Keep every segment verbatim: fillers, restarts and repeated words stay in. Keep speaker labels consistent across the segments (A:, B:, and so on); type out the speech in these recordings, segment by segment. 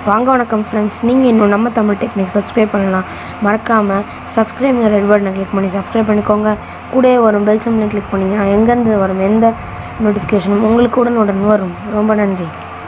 A: வாங்க வணக்கம் ஃப்ரெண்ட்ஸ், நீங்கள் இன்னும் நம்ம தமிழ் டெக்னிக் சப்ஸ்கிரைப் பண்ணலாம். மறக்காமல் சப்ஸ்கிரைப்ங்கிற ரெட் பட்டனை கிளிக் பண்ணி சப்ஸ்கிரைப் பண்ணிக்கோங்க. கூட வரும் பெல் சிம்லையும் கிளிக் பண்ணிங்கன்னா எங்கேருந்து வரும் எந்த நோட்டிஃபிகேஷனும் உங்களுக்கு உடனுடன் வரும். ரொம்ப நன்றி.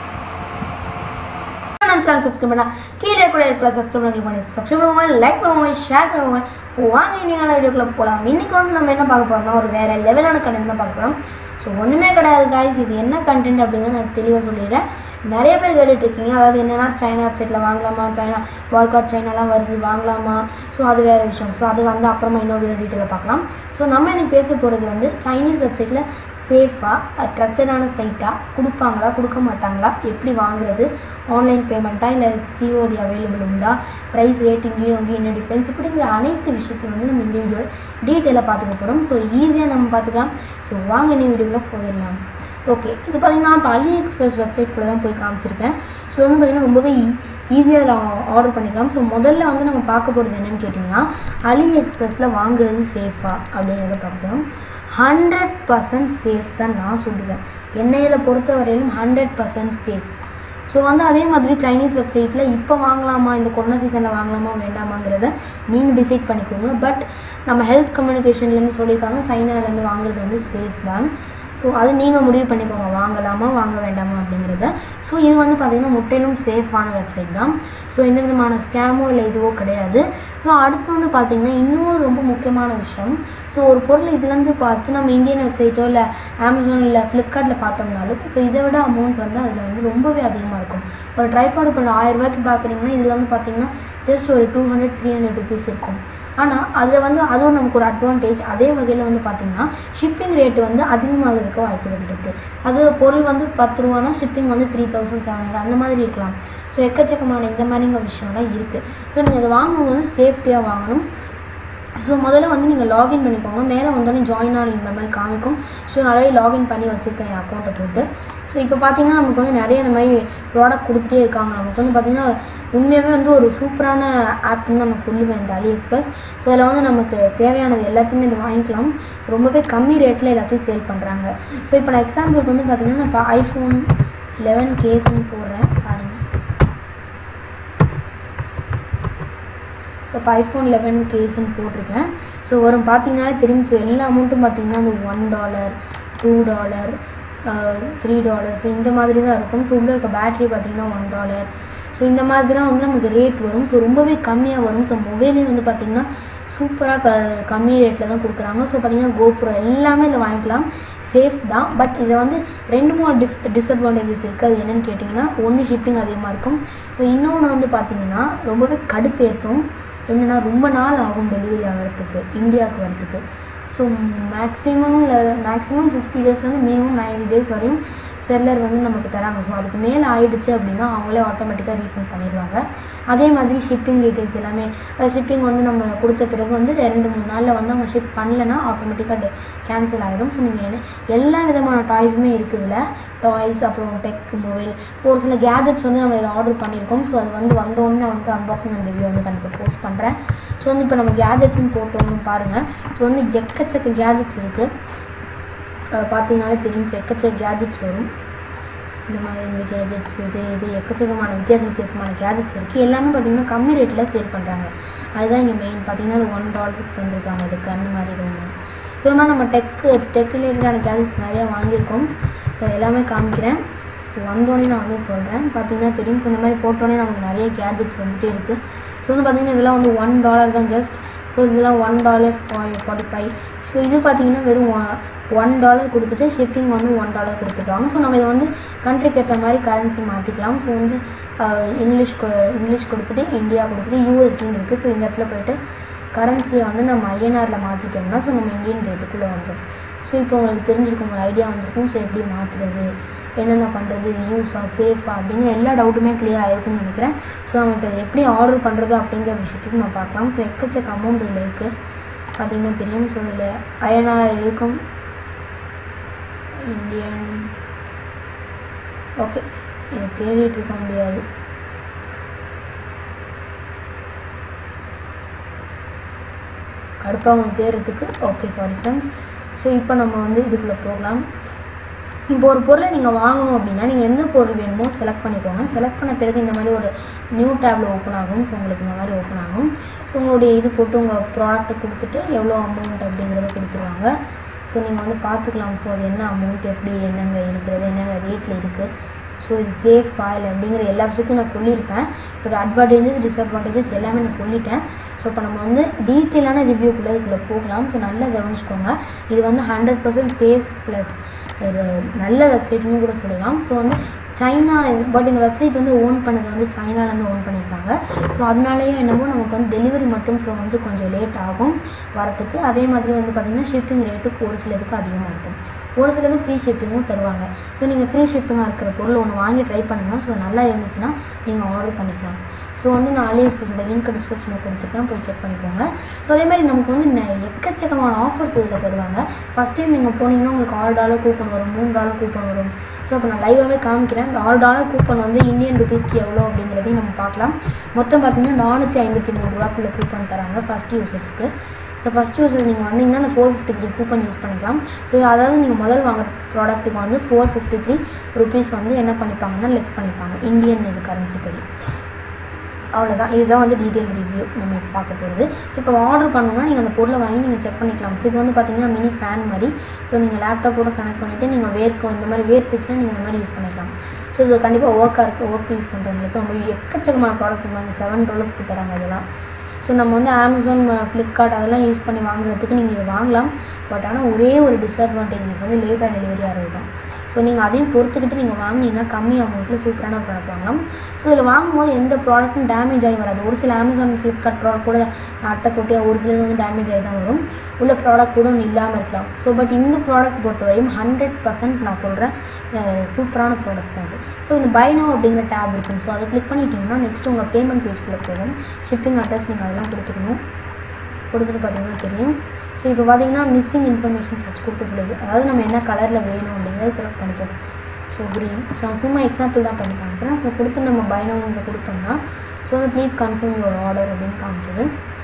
B: நம்ம சேனல் சப்ஸ்கிரைப் பண்ணலாம். கீழே கூட இருக்கிற சப்ஸ்கிரைப் பண்ணி பண்ணி சப்ஸ்கிரைப் பண்ணுவாங்க, லைக் பண்ணுவாங்க, ஷேர் பண்ணுவாங்க. வாங்க நீங்கள் வீடியோக்குள்ளே போகலாம். இன்றைக்கி வந்து நம்ம என்ன பார்க்க போகிறோம்னா ஒரு வேறு லெவலான கண்டென்ட் தான் பார்க்க போகிறோம். ஸோ ஒன்றுமே கிடையாது காய்ஸ், இது என்ன கண்டென்ட் அப்படிங்கிறது நான் தெளிவாக சொல்லிடுறேன். நிறைய பேர் கேட்டுட்டு இருக்கீங்க, அதாவது என்னென்னா சைனா வெப்சைட்டில் வாங்கலாமா, சைனா பாய்காட் சைனாலாம் வருது வாங்கலாமா. ஸோ அது வேறு விஷயம். ஸோ அது வந்து அப்புறமா இன்னொரு டீட்டெயிலாக பார்க்கலாம். ஸோ நம்ம எனக்கு பேச போகிறது வந்து சைனீஸ் வெப்சைட்டில் சேஃபாக ட்ரஸ்டடான சைட்டாக கொடுப்பாங்களா கொடுக்க மாட்டாங்களா, எப்படி வாங்குறது, ஆன்லைன் பேமெண்ட்டாக இல்லை சிஓடி அவைலபிள் உண்டா, ப்ரைஸ் ரேட்டிங் இங்கே என்ன டிஃப்ரென்ஸ், இப்படிங்கிற அனைத்து விஷயத்தையும் வந்து நம்ம இந்த வீடியோவில் டீட்டெயிலாக பார்த்துக்க போகிறோம். ஸோ ஈஸியாக நம்ம பார்த்துக்கலாம். ஸோ வாங்க நீ வீடியோவில் போயிடலாம். ஓகே, இது பார்த்திங்கன்னா இப்போ அலி எக்ஸ்பிரஸ் வெப்சைட் கூட தான் போய் காமிச்சிருக்கேன். ஸோ வந்து பார்த்திங்கன்னா ரொம்பவே ஈஸியாக ஆர்டர் பண்ணிக்கலாம். ஸோ முதல்ல வந்து நம்ம பார்க்க போகிறது என்னென்னு கேட்டிங்கன்னா, அலி எக்ஸ்பிரஸில் வாங்குறது சேஃபாக அப்படிங்கிறத பார்க்குறோம். ஹண்ட்ரட் பர்சன்ட் சேஃப் தான் நான் சொல்லுவேன். எண்ணெயில் பொறுத்த வரையிலும் ஹண்ட்ரட் பர்சன்ட் சேஃப். ஸோ வந்து அதே மாதிரி சைனீஸ் வெப்சைட்டில் இப்போ வாங்கலாமா, இந்த கொரோனா சீசனில் வாங்கலாமா வேண்டாமாங்கிறத நீங்கள் டிசைட் பண்ணிக்கோங்க. பட் நம்ம ஹெல்த் கம்யூனிகேஷன்லேருந்து சொல்லியிருக்காங்க சைனாலேருந்து வாங்குறது வந்து சேஃப் தான். ஸோ அது நீங்கள் முடிவு பண்ணிக்கோங்க, வாங்கலாமா வாங்க வேண்டாமா அப்படிங்கிறத. ஸோ இது வந்து பார்த்திங்கன்னா முற்றிலும் சேஃபான வெப்சைட் தான். ஸோ எந்த விதமான ஸ்கேமோ இல்லை இதுவோ கிடையாது. ஸோ அடுத்து வந்து பார்த்திங்கன்னா இன்னொரு ரொம்ப முக்கியமான விஷயம். ஸோ ஒரு பொருள் இதுலேருந்து பார்த்து நம்ம இந்தியன் வெப்சைட்டோ இல்லை அமேசான் இல்லை ஃப்ளிப்கார்ட்டில் பார்த்தோம்னாலும் ஸோ இதை விட அமௌண்ட் வந்து அதில் வந்து ரொம்பவே அதிகமாக இருக்கும். ஒரு ட்ரைபாட் இப்போ ஆயிரம் ரூபாய்க்கு பார்க்குறீங்கன்னா இதில் வந்து பார்த்திங்கன்னா ஜஸ்ட் ஒரு two hundred three hundred rupees இருக்கும். ஆனால் அதில் வந்து அதுவும் நமக்கு ஒரு அட்வான்டேஜ். அதே வகையில் வந்து பார்த்திங்கன்னா ஷிப்பிங் ரேட்டு வந்து அதிகமாக இருக்க வாய்ப்புகள் இருக்குது. அது பொருள் வந்து பத்து ரூபானா ஷிப்பிங் வந்து த்ரீ தௌசண்ட் செவன் ஹண்ட்ரட் அந்த மாதிரி இருக்கலாம். ஸோ எக்கச்சக்கமான இந்த மாதிரிங்க விஷயம்லாம் இருக்குது. ஸோ நீங்கள் அதை வாங்கும் போது சேஃப்டியாக வாங்கணும். ஸோ முதல்ல வந்து நீங்கள் லாகின் பண்ணிக்கோங்க. மேலே வந்தோடனே ஜாயின் ஆன் இந்த மாதிரி காமிக்கும். ஸோ நிறைய லாகின் பண்ணி வச்சுருக்கேன் என் அக்கௌண்ட்டை போட்டு. ஸோ இப்போ பார்த்தீங்கன்னா நமக்கு வந்து நிறைய இந்த மாதிரி ப்ராடக்ட் கொடுத்துட்டே இருக்காங்க. நமக்கு வந்து பார்த்திங்கன்னா உண்மையாகவே வந்து ஒரு சூப்பரான ஆப்னு நம்ம சொல்லுவேன் இந்த அலி எக்ஸ்பிரஸ். ஸோ அதில் வந்து நமக்கு தேவையானது எல்லாத்தையுமே இதை வாங்கிக்கலாம். ரொம்பவே கம்மி ரேட்டில் எல்லாத்தையும் சேல் பண்ணுறாங்க. ஸோ இப்போ நான் எக்ஸாம்பிளுக்கு வந்து பார்த்திங்கன்னா நான் இப்போ ஐஃபோன் லெவன் கேஸ்ன்னு போடுறேன் பாருங்கள். ஸோ இப்போ ஐஃபோன் லெவன் கேஸ்ன்னு போட்டிருக்கேன். ஸோ வரும் பார்த்தீங்கன்னாலே தெரியும். ஸோ எல்லா அமௌண்ட்டும் பார்த்திங்கன்னா அந்த one dollar two dollar three dollar so இந்த மாதிரி தான் இருக்கும். ஸோ உள்ளே இருக்க பேட்ரி பார்த்திங்கன்னா ஒன் டாலர் ஸோ இந்த மாதிரி தான் வந்து நமக்கு ரேட் வரும். ஸோ ரொம்பவே கம்மியாக வரும். ஸோ மொபைலே வந்து பார்த்திங்கன்னா சூப்பராக க கம்மி ரேட்டில் தான் கொடுக்குறாங்க. ஸோ பார்த்திங்கன்னா கோப்ரோ எல்லாமே இதில் வாங்கிக்கலாம், சேஃப் தான். பட் இதில் வந்து ரெண்டு மூணு டிஃப் டிஸ்அட்வான்டேஜஸ் இருக்குது. அது என்னென்னு கேட்டிங்கன்னா, ஒன்று ஷிப்பிங் அதிகமாக இருக்கும். ஸோ இன்னொன்று வந்து பார்த்திங்கன்னா ரொம்பவே கடுப்பேற்றும். என்னென்னா ரொம்ப நாள் ஆகும் டெலிவரி ஆகிறதுக்கு, இந்தியாவுக்கு வரதுக்கு. So maximum maximum fifty days வந்து மினிமம் நைன்டி டேஸ் வரையும் செல்லர் வந்து நமக்கு தராங்க. ஸோ அதுக்கு மேலே ஆகிடுச்சு அப்படின்னா அவங்களே ஆட்டோமேட்டிக்காக ரீஃபண்ட் பண்ணிடுவாங்க. அதே மாதிரி ஷிப்பிங் டீட்டெயில்ஸ் எல்லாமே ஷிப்பிங் வந்து நம்ம கொடுத்த பிறகு வந்து ரெண்டு மூணு நாளில் வந்து அவங்க ஷிப் பண்ணலைன்னா ஆட்டோமேட்டிக்காக கேன்சல் ஆகிடும். ஸோ நீங்கள் எல்லா விதமான டாய்ஸுமே இருக்குதுல, டாய்ஸ் அப்புறம் டெக் மொபைல் ஒரு சில கேஜெட்ஸ் வந்து நம்ம இதில் ஆர்டர் பண்ணியிருக்கோம். ஸோ அது வந்து வந்தோடனே நான் வந்து அன்பாக்சிங் அந்த வீடியோ வந்து கண்டிப்பாக போஸ்ட் பண்ணுறேன். ஸோ வந்து இப்போ நம்ம கேஜெட்ஸ்ன்னு போட்டோம்னு பாருங்கள். ஸோ வந்து எக்கச்சக்க கேஜெட்ஸ் இருக்குது. பார்த்தீங்கன்னாலே தெரியும். எக்கச்சக்க கேஜெட்ஸ் வரும். இந்த மாதிரி இந்த கேஜெட்ஸ் இது இது எக்கச்சக்கமான வித்தியாச வித்தியாசமான கேஜெட்ஸ் இருக்குது. எல்லாமே பார்த்திங்கன்னா கம்மி ரேட்டில் சேல் பண்ணுறாங்க. அதுதான் இங்கே மெயின். பார்த்திங்கன்னா அது ஒன் டாலருக்கு வந்துருக்காங்க அதுக்கு அந்த மாதிரி ஒன்று. ஸோ இது மாதிரி நம்ம டெக்கு டெக் ரிலேட்டடான கேஜெட்ஸ் நிறையா வாங்கியிருக்கோம். ஸோ எல்லாமே காமிக்கிறேன். ஸோ வந்தோடனே நான் வந்து சொல்கிறேன். பார்த்திங்கன்னா தெரியும். ஸோ இந்த மாதிரி போட்டோன்னே நமக்கு நிறைய கேஜெட்ஸ் வந்துகிட்டே இருக்குது. ஸோ வந்து பார்த்திங்கன்னா இதெல்லாம் வந்து ஒன் டாலர் தான் ஜஸ்ட். ஸோ இதெல்லாம் one dollar forty five so இது பார்த்திங்கன்னா வெறும் ஒன் டாலர் கொடுத்துட்டு ஷிப்பிங் வந்து ஒன் டாலர் கொடுத்துருக்காங்க. ஸோ நம்ம இதை வந்து கண்ட்ரிக்கு ஏற்ற மாதிரி கரன்சி மாற்றிக்கலாம். ஸோ வந்து இங்கிலீஷ் இங்கிலீஷ் கொடுத்துட்டு இந்தியா கொடுத்துட்டு யூஎஸ்டின்னு இருக்குது. ஸோ இந்த இடத்துல போய்ட்டு கரன்சியை வந்து நம்ம ஐஎன்ஆரில் மாற்றிட்டோம்னா ஸோ நம்ம இந்தியன் ரேட்டுக்குள்ளே வந்துடும். ஸோ இப்போ உங்களுக்கு தெரிஞ்சிருக்கும், உங்களுக்கு ஐடியா வந்திருக்கும். ஸோ எப்படி மாற்றுறது, என்னென்ன பண்ணுறது, யூஸாக சேஃபாக அப்படின்னு எல்லா டவுட்டுமே கிளியர் ஆகிருக்குன்னு நினைக்கிறேன். ஸோ நம்ம இப்போ எப்படி ஆர்டர் பண்ணுறது அப்படிங்கிற விஷயத்துக்கு நம்ம பார்க்கலாம். ஸோ எக்கச்சக்க அமௌண்ட் இதில் இருக்குது பார்த்திங்கன்னா தெரியும். ஸோ இதில் ஐஎன்ஆர் இருக்கும், இந்தியன் ஓகே இதை தேடிட்டு இருக்க முடியாது. கடுப்பாக அவங்க தேடுறதுக்கு ஓகே சாரி ஃப்ரெண்ட்ஸ். ஸோ இப்போ நம்ம வந்து இதுக்குள்ளே போகலாம். இப்போ ஒரு பொருளை நீங்கள் வாங்கணும் அப்படின்னா நீங்கள் எந்த பொருள் வேணுமோ செலக்ட் பண்ணிக்கோங்க. செலக்ட் பண்ண பிறகு இந்த மாதிரி ஒரு நியூ டேப்ல ஓப்பன் ஆகும். ஸோ உங்களுக்கு இந்த மாதிரி ஓப்பன் ஆகும். ஸோ உங்களுடைய இது போட்டு உங்கள் ப்ராடக்ட்டை கொடுத்துட்டு எவ்வளோ அமௌண்ட் அப்படிங்கிறத கொடுத்துருவாங்க. ஸோ நீங்கள் வந்து பார்த்துக்கலாம். ஸோ அது என்ன அமௌண்ட், எப்படி என்னங்க இருக்கிறது, என்னென்ன ரேட்டில் இருக்குது, ஸோ இது சேஃப் ஃபாயில் அப்படிங்கிற எல்லா விஷயத்தையும் நான் சொல்லியிருப்பேன். ஒரு அட்வான்டேஜஸ் டிஸ்அட்வான்டேஜஸ் எல்லாமே நான் சொல்லிட்டேன். ஸோ இப்போ நம்ம வந்து டீட்டெயிலான ரிவ்யூக்குள்ளே இதுக்குள்ளே போகலாம். ஸோ நல்லா கவனிச்சுக்கோங்க. இது வந்து ஹண்ட்ரட் பர்சன்ட் சேஃப் ப்ளஸ் ஒரு நல்ல வெப்சைட்னு கூட சொல்லலாம். ஸோ வந்து சைனா, பட் இந்த வெப்சைட் வந்து ஓன் பண்ணது வந்து சைனாலேருந்து ஓன் பண்ணியிருக்காங்க. ஸோ அதனாலேயே என்னமோ நமக்கு வந்து டெலிவரி மட்டும் ஸோ வந்து கொஞ்சம் லேட் ஆகும் வரத்துக்கு. அதே மாதிரி வந்து பார்த்திங்கன்னா ஷிப்பிங் ரேட்டு ஒரு சிலருக்கு அதிகமாக இருக்கும். ஒரு சிலருக்கு ஃப்ரீ ஷிப்பிங்கும் தருவாங்க. ஸோ நீங்கள் ஃப்ரீ ஷிப்பிங்காக இருக்கிற பொருள் ஒன்று வாங்கி ட்ரை பண்ணுங்கள். ஸோ நல்லா இருந்துச்சுன்னா நீங்கள் ஆர்டர் பண்ணிக்கலாம். ஸோ வந்து நான் AliExpress லிங்க் டிஸ்கிரிப்ஷனில் கொடுத்துருக்கேன், போய் செக் பண்ணிக்கோங்க. ஸோ அதே மாதிரி நமக்கு வந்து எக்கச்சக்கமான ஆஃபர்ஸ் இதில் தருவாங்க. ஃபஸ்ட் டைம் நீங்கள் போனீங்கன்னா உங்களுக்கு ஆறு டாலர் கூப்பன் வரும், மூணு டாலர் கூப்பன் வரும். ஸோ இப்போ நான் லைவாகவே காமிக்கிறேன். இந்த ஆறு டாலர் கூப்பன் வந்து இந்தியன் ருபீஸ்க்கு எவ்வளோ அப்படிங்கிறதையும் நம்ம பார்க்கலாம். மொத்தம் பார்த்தீங்கன்னா நானூற்றி ஐம்பத்தி மூணு ரூபாக்குள்ள கூப்பன் தராங்க ஃபஸ்ட் யூசர்ஸ்க்கு. ஸோ ஃபஸ்ட் யூசர் நீங்கள் வந்தீங்கன்னா அந்த four fifty three coupon use பண்ணிக்கலாம். ஸோ அதாவது நீங்கள் முதல் வாங்குற ப்ராடக்ட்டுக்கு வந்து ஃபோர் ஃபிஃப்டி த்ரீ ருபீஸ் வந்து என்ன பண்ணிப்பாங்கன்னா லெஸ் பண்ணிப்பாங்க இந்தியன் இது கரன்சி படி. அவ்வளோதான். இதுதான் வந்து டீட்டெயில் ரிவ்யூ நம்ம இப்போ பார்க்க போகிறது. இப்போ ஆர்டர் பண்ணணும்னா நீங்கள் அந்த பொருளை வாங்கி நீங்கள் செக் பண்ணிக்கலாம். ஸோ இது வந்து பார்த்தீங்கன்னா மினி ஃபேன் மாதிரி. ஸோ நீங்கள் லேப்டாப்போட கனெக்ட் பண்ணிவிட்டு நீங்கள் வேர்க்கும் இந்த மாதிரி வேர்த்துச்சுன்னா நீங்கள் இந்த மாதிரி யூஸ் பண்ணிக்கலாம். ஸோ இது கண்டிப்பாக ஒர்க்காக இருக்குது. ஒர்க் யூஸ் பண்ணுறவங்களுக்கு ரொம்ப எக்கச்சக்கமான ப்ராடக்ட் வாங்க செவன் டாலர்ஸ்க்கு தராங்க இதெல்லாம். ஸோ நம்ம வந்து அமேசான், ஃப்ளிப்கார்ட் அதெல்லாம் யூஸ் பண்ணி வாங்குறதுக்கு நீங்கள் இதை வாங்கலாம். பட் ஆனால் ஒரே ஒரு டிஸ்அட்வான்டேஜஸ் வந்து லேட்டாக டெலிவரி ஆகிறது தான். ஸோ நீங்கள் அதையும் பொறுத்துக்கிட்டு நீங்கள் வாங்கினீங்கன்னா கம்மி அமௌண்ட்டில் சூப்பரான ப்ராடக்ட் வாங்கலாம். ஸோ இதில் வாங்கும்போது எந்த ப்ராடக்ட்டும் டேமேஜ் ஆகி வராது. ஒரு சில அமேசான், ஃப்ளிப்கார்ட் ப்ராடக்ட் கூட அட்டை போட்டியாக ஒரு சிலது வந்து டேமேஜ் ஆகி தான் வரும். உள்ள ப்ராடக்ட் கூட ஒன்று இல்லாமல் இருக்கலாம். ஸோ பட் இந்த ப்ராடக்ட் பொறுத்தவரையும் ஹண்ட்ரட் பர்சன்ட் நான் சொல்கிறேன் சூப்பரான ப்ராடக்ட் தான் அது. ஸோ இந்த பை நவ் அப்படிங்கிற டேப் இருக்கும். ஸோ அதை கிளிக் பண்ணிட்டீங்கன்னா நெக்ஸ்ட் உங்கள் பேமெண்ட் பேஜ்குள்ளே போகும். ஷிப்பிங் அட்ரஸ் நீங்கள் அதெல்லாம் கொடுத்துக்கணும். கொடுத்துட்டு பார்த்தீங்கன்னா தெரியும். ஸோ இப்போ பார்த்தீங்கன்னா மிஸ்ஸிங் இன்ஃபர்மேஷன் ஃபஸ்ட் கொடுக்க சொல்லுது. அதாவது நம்ம என்ன கலரில் வேணும் அப்படிங்கிறத செலக்ட் பண்ணிக்கணும். So green. ஸோ சும்மா எக்ஸாம்பிள் தான் பண்ணி காமிக்கிறேன். ஸோ கொடுத்து நம்ம பை நவ் இங்கே கொடுத்தோம்னா ஸோ வந்து ப்ளீஸ் கன்ஃபார்ம் யுவர் ஆர்டர் அப்படின்னு காமிச்சது.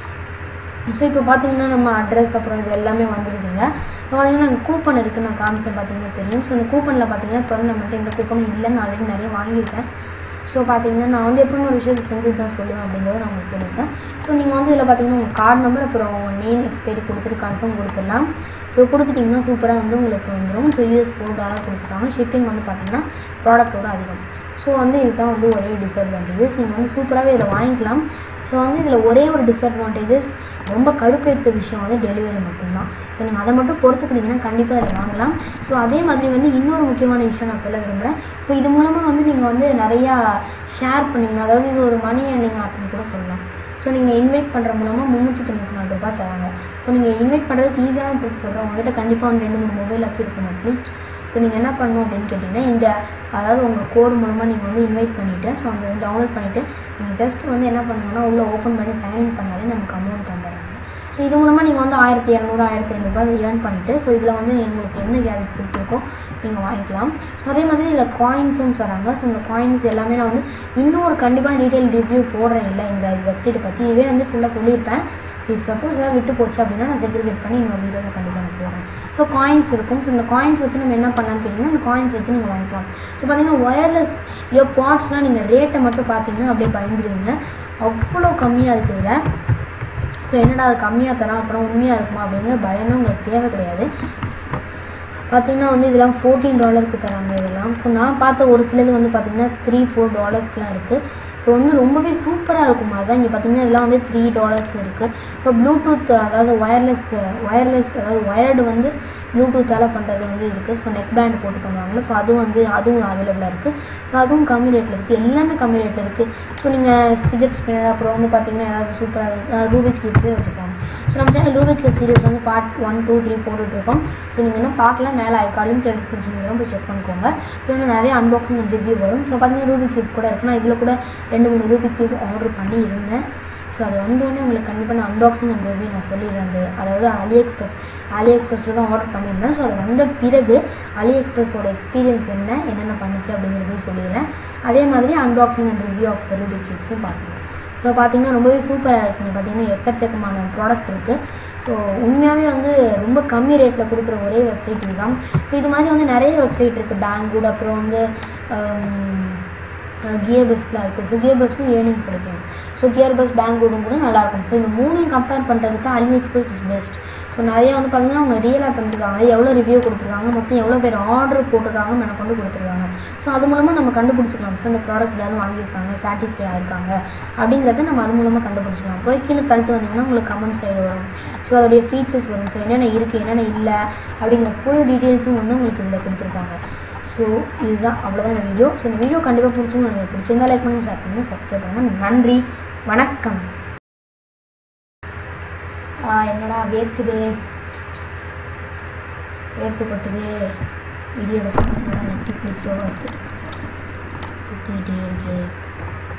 B: ஸோ இப்போ பார்த்தீங்கன்னா நம்ம அட்ரஸ் அப்புறம் இது எல்லாமே வந்துருதுங்க. இப்போ பார்த்தீங்கன்னா நாங்கள் கூப்பன் இருக்குது, நான் காமிச்சேன் பார்த்தீங்கன்னா தெரியும். ஸோ இந்த கூப்பனில் பார்த்தீங்கன்னா இப்போ நம்மகிட்ட இந்த கூப்பனும் இல்லைன்னு ஆல்ரெடி நிறைய வாங்கியிருக்கேன். ஸோ பார்த்தீங்கன்னா நான் வந்து எப்பவுமே ஒரு விஷயத்தை செஞ்சு தான் சொல்லுவேன் அப்படிங்கிறத நான் உங்களுக்கு சொல்லியிருக்கேன். ஸோ நீங்கள் வந்து இதில் பார்த்தீங்கன்னா உங்கள் கார்டு நம்பர் அப்புறம் நேம் எக்ஸ்பைரி கொடுத்துட்டு கன்ஃபார்ம் கொடுத்துடலாம். ஸோ கொடுத்துட்டிங்கன்னா சூப்பராக வந்து உங்களுக்கு வந்துடும். ஸோ யூஎஸ் ஃபோர் டாலர் கொடுத்துருக்காங்க. ஷிப்பிங் வந்து பார்த்தீங்கன்னா ப்ராடக்ட்டோட அதிகம். ஸோ வந்து இதுதான் வந்து ஒரே டிஸ்அட்வான்டேஜஸ். நீங்கள் வந்து சூப்பராகவே இதில் வாங்கிக்கலாம். ஸோ வந்து இதில் ஒரே ஒரு டிஸ்அட்வான்டேஜஸ் ரொம்ப கடுப்பேற்ற விஷயம் வந்து டெலிவரி மட்டும்தான். ஸோ நீங்கள் அதை மட்டும் பொறுத்துக்கிட்டிங்கன்னா கண்டிப்பாக இதில் வாங்கலாம். ஸோ அதே மாதிரி வந்து இன்னொரு முக்கியமான விஷயம் நான் சொல்ல விரும்புகிறேன். ஸோ இது மூலமாக வந்து நீங்கள் வந்து நிறையா ஷேர் பண்ணிங்கன்னா, அதாவது இது ஒரு மணி ஏர்னிங் ஆப்னு கூட சொல்லலாம். ஸோ நீங்கள் இன்வைட் பண்ணுற மூலமாக முந்நூற்றி தொண்ணூற்றி நாலு ரூபாய் தராங்க. ஸோ நீங்கள் இன்வைட் பண்ணுறதுக்கு ஈஸியான ட்ரிக்ஸ் சொல்கிறேன். உங்கள்கிட்ட கண்டிப்பாக வந்து ரெண்டு மூணு மொபைல் வச்சுருக்கணும் அட்லீஸ்ட். ஸோ நீங்கள் என்ன பண்ணணும் அப்படின்னு கேட்டிங்கன்னா, இந்த அதாவது உங்கள் கோடு மூலமாக நீங்கள் வந்து இன்வைட் பண்ணிவிட்டு ஸோ அந்த டவுன்லோட் பண்ணிவிட்டு நீங்கள் ஜஸ்ட் வந்து என்ன பண்ணுங்கன்னா உள்ளே ஓப்பன் பண்ணி சைன்இன் பண்ணாலே நமக்கு அமௌண்ட் தந்துடுறாங்க. ஸோ இது மூலமாக நீங்கள் வந்து ஆயிரத்தி இரநூறு ஆயிரத்தி ஐநூறுரூபா ஏர்ன் பண்ணிவிட்டு ஸோ இதில் வந்து உங்களுக்கு என்ன கேரண்டி கொடுத்துருக்கோ நீங்கள் வாங்கிக்கலாம். ஸோ அதே மாதிரி இதில் காயின்ஸும் தராங்க. ஸோ இந்த காயின்ஸ் எல்லாமே நான் வந்து இன்னொரு கண்டிப்பாக டீட்டெயில் ரிவ்யூ போடுறேன் இல்லை இந்த வெப்சைட்டை பற்றி. இதுவே வந்து ஃபுல்லாக சொல்லியிருப்பேன். ஸோ சப்போஸ் ஏதாவது விட்டு போச்சு அப்படின்னா நான் செக்ரிகேட் பண்ணி இன்னொரு வீடியோவில் கண்டிப்பாக நான் போடுறேன். ஸோ காயின்ஸ் இருக்கும். ஸோ இந்த காயின்ஸ் வச்சு நம்ம என்ன பண்ணலாம்னு கேட்டிங்கன்னா இந்த காயின்ஸ் வச்சு நீங்கள் வாங்கிக்கலாம். ஸோ பார்த்தீங்கன்னா ஒயர்லெஸ் இயர் பாட்ஸ்லாம் நீங்கள் ரேட்டை மட்டும் பார்த்தீங்கன்னா அப்படியே பயந்துருவீங்க. அவ்வளோ கம்மியாக இருக்குதுல. ஸோ என்னடா அது கம்மியாக தரான் அப்புறம் உண்மையாக இருக்குமா அப்படிங்கிற பயமே உங்களுக்கு தேவை கிடையாது. பார்த்தீங்கன்னா வந்து இதெல்லாம் ஃபோர்டீன் டாலருக்கு தராங்க இதெல்லாம். ஸோ நான் பார்த்த ஒரு சிலது வந்து பார்த்தீங்கன்னா த்ரீ ஃபோர் டாலர்ஸ்க்குலாம் இருக்குது. ஸோ வந்து ரொம்பவே சூப்பராக இருக்கும். அதுதான் இங்கே பார்த்தீங்கன்னா இதெல்லாம் வந்து த்ரீ டாலர்ஸ் இருக்குது. இப்போ ப்ளூடூத் அதாவது ஒயர்லெஸ் ஒயர்லெஸ் அதாவது ஒயர்டு வந்து ப்ளூடூத்தால் பண்ணுறது வந்து இருக்குது. ஸோ நெக் பேண்ட் போட்டு பண்ணுவாங்களோ ஸோ அதுவும் வந்து அதுவும் அவைலபிளாக இருக்குது. ஸோ அதுவும் கம்மி ரேட்டில் இருக்குது. எல்லாமே கம்மி ரேட்டில் இருக்குது. ஸோ நீங்கள் ஃபிஜெட் ஸ்பின்னர் அப்புறம் வந்து பார்த்தீங்கன்னா ஏதாவது சூப்பராக ரூபிக் கியூப்ஸே வச்சுருக்காங்க. ஸோ நம்ம சேனல் ரூபிக் கியூப் சீரிஸ் வந்து பார்ட் ஒன் டூ த்ரீ போட்டுட்ருக்கோம். ஸோ நீங்கள் இன்னும் பார்க்கலாம். மேலே ஐக்கார்டும் டிஸ்கிரிப்ஷன்லாம் போய் செக் பண்ணிக்கோங்க. ஸோ இன்னும் நிறைய அன்பாக்சிங் அண்ட் ரிவ்யூ வரும். ஸோ பார்த்தீங்கன்னா ரூபிக் கியூப்ஸ் கூட இருக்குன்னா இதில் கூட ரெண்டு மூணு ரூபிக் கியூப் ஆர்டர் பண்ணி இருந்தேன். ஸோ அது வந்தோடனே உங்களுக்கு கண்டிப்பாக நான் அன்பாக்சிங் அண்ட் ரிவ்யூ நான் சொல்லிடுறேன். அதாவது அலி எக்ஸ்பிரஸ் அலி எக்ஸ்பிரஸில் தான் ஆர்டர் பண்ணியிருந்தேன். ஸோ அது வந்த பிறகு அலி எக்ஸ்பிரஸோட எக்ஸ்பீரியன்ஸ் என்ன என்னென்ன பண்ணிச்சு அப்படிங்கிறதையும் சொல்லிடுறேன். அதே மாதிரி unboxing and review of Rubik கியூப்ஸும் பார்த்துக்கலாம். ஸோ பார்த்தீங்கன்னா ரொம்பவே சூப்பராக இருக்குங்க. பார்த்தீங்கன்னா எக்கச்சக்கமான ப்ராடக்ட் இருக்குது. ஸோ உண்மையாகவே வந்து ரொம்ப கம்மி ரேட்டில் கொடுக்குற ஒரே வெப்சைட் இதுதான். ஸோ இது மாதிரி வந்து நிறைய வெப்சைட் இருக்குது. பேங்க்வுட், அப்புறம் வந்து கியர் பெஸ்ட்லாம் இருக்குது. ஸோ கியர் பெஸ்ட்டும் ஏர்னிங்ஸ் கிடைக்கும். ஸோ கியர் பெஸ்ட், பேங்க்வுடும் கூட நல்லாயிருக்கும். ஸோ இந்த மூணையும் கம்பேர் பண்ணுறதுக்கு Ali Express is best. So நிறையா வந்து பார்த்திங்கன்னா அவங்க ரியலாக தந்துருக்காங்க, எவ்வளோ ரிவ்யூ கொடுத்துருக்காங்க, மொத்தம் எவ்வளோ பேர் ஆர்டர் போட்டிருக்காங்க, எனக்கு கொண்டு கொடுத்துருக்காங்க. ஸோ அது மூலமாக நம்ம கண்டுபிடிச்சிக்கலாம். ஸோ இந்த ப்ராடக்ட் ஏதாவது வாங்கியிருக்காங்க, சாட்டிஸ்ஃபை ஆகிருக்காங்க அப்படிங்கிறத நம்ம அது மூலமாக கண்டுபிடிச்சிக்கலாம். அப்புறம் கீழே தள்ளிட்டு வந்தீங்கன்னா உங்களுக்கு கமெண்ட் சைடு வரும். ஸோ அதோடைய ஃபீச்சர்ஸ் வரும். ஸோ என்னென்ன இருக்குது, என்னென்ன இல்லை அப்படிங்கிற ஃபுல் டீட்டெயில்ஸும் வந்து உங்களுக்கு இதில் கொடுத்துருக்காங்க. ஸோ இதுதான், அவ்வளோதான் இந்த வீடியோ. ஸோ இந்த வீடியோ கண்டிப்பாக பிடிச்சிங்க, எனக்கு பிடிச்சிருந்தா லைக் பண்ணி ஷேர் பண்ணி சப்ஸ்கிரைப் பண்ணுங்கள். நன்றி, வணக்கம். என்னடா வேர்க்குது, வேர்த்து கொட்டுது, வீடியோ எடுக்கணும், நெட்டி ஸ்லோவாக இருக்குது, சுற்றிக்கிட்டே இருக்கு.